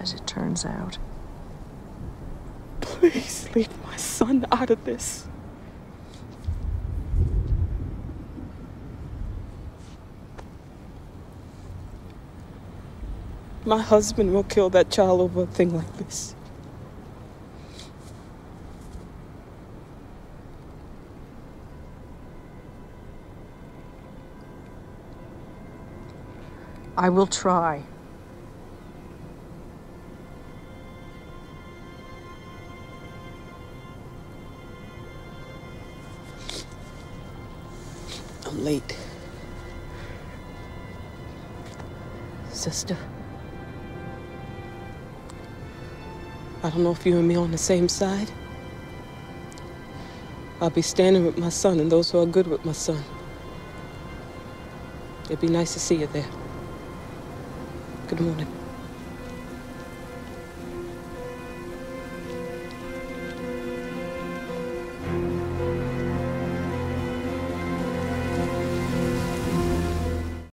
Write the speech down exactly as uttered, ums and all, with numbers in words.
as it turns out. Please leave my son out of this. My husband will kill that child over a thing like this. I will try. I'm late. Sister, I don't know if you and me on the same side. I'll be standing with my son and those who are good with my son. It'd be nice to see you there. Good morning.